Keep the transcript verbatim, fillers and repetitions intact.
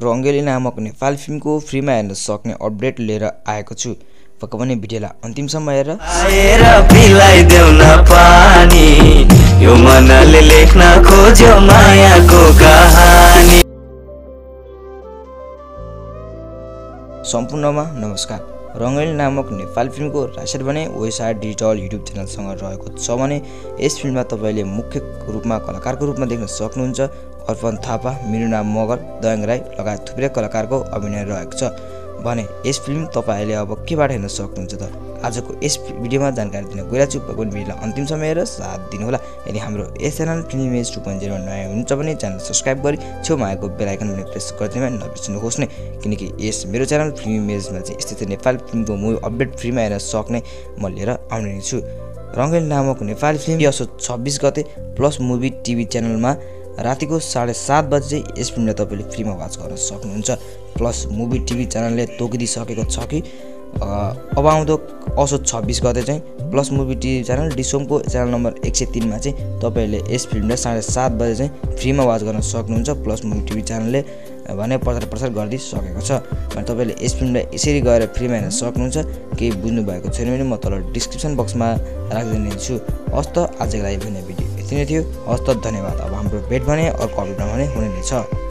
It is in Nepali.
रङ्गेली नामक नेपाली फिल्मको फ्रीमा हेर्न सक्ने अपडेट लिएर आएको छु। पक्का पनि भिडियोलाई अन्तिमसम्म हेरेर आएर पिलाइदेऊ न पानी, यो मनले लेख्न खोज्यो मायाको कहानी। सम्पूर्णमा नमस्कार। रङ्गेली नामक नेपाली फिल्मको राइटर भने वेसाइड डिजिटल युट्युब च्यानलसँग रहेको छ भने यस फिल्ममा तपाईँले मुख्य रूपमा कलाकारको रूपमा देख्न सक्नुहुन्छ अर्पण थापा, मिनुना मगर, दयाङ राई लगायत थुप्रै कलाकारको अभिनय रहेको छ भने यस फिल्म तपाईँले अब केबाट हेर्न सक्नुहुन्छ त? आजको यस भिडियोमा जानकारी दिन गइरहेको छु। पक्का भिडियोलाई अन्तिमसम्म हेरेर साथ दिनुहोला। यदि हाम्रो यस channel film image two point zero नयाँ हुनुहुन्छ भने च्यानल सब्सक्राइब गरी छेउमा आएको बेल आइकन पनि प्रेस गरिदिनु नबिर्सनुहोस् नै, किनकि यस मेरो च्यानल फिल्म इमेजमा चाहिँ यस्तै यस्तै नेपाली फिल्मको मुभी अपडेट फ्रीमा हेर्न सक्ने म लिएर आउने छु। रङ्गेली नामक नेपाली फिल्म असोज छब्बिस गते प्लस मुभी टिभी च्यानलमा रातिको साढे सात बजे चाहिँ यस फिल्मलाई तपाईँले फ्रीमा वाच गर्न सक्नुहुन्छ। प्लस मुभी टिभी च्यानलले तोकिदिइसकेको छ कि अब आउँदो असोज छब्बिस गते चाहिँ प्लस मुभी टिभी च्यानल डिसोमको च्यानल नम्बर एक सय तिनमा चाहिँ तपाईँले यस फिल्मलाई साढे सात बजे चाहिँ फ्रीमा वाच गर्न सक्नुहुन्छ। प्लस मुभी टिभी च्यानलले भने प्रचार प्रसार गरिदिइसकेको छ भने तपाईँले यस फिल्मलाई यसरी गएर फ्रीमा हेर्न सक्नुहुन्छ। केही बुझ्नु भएको छैन भने म तल डिस्क्रिप्सन बक्समा राखिदिने छु। हस्त आजको लागि भने भिडियो यति नै थियो। हस्त धन्यवाद। अब हाम्रो भेट भने अर्को अपडेटमा भने हुने नै छ।